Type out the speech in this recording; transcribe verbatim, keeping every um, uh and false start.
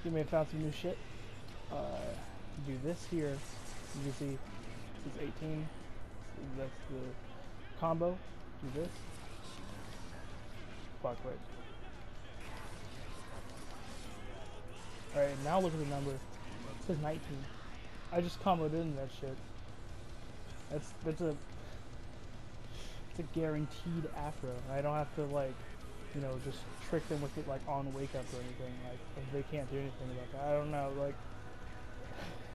You may have found some new shit. Uh, do this here. You can see this is eighteen. That's the combo. Do this. Fuck, wait. Alright, now look at the number. It says nineteen. I just comboed in that shit. That's that's a it's a guaranteed afro. I don't have to like, you know, just trick them with it like on wake up or anything. Like if they can't do anything about that. I don't know, like